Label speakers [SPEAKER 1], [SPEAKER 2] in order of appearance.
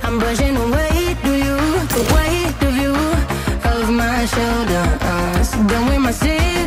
[SPEAKER 1] I'm brushing away the weight of you, of my shoulders. Done with my city.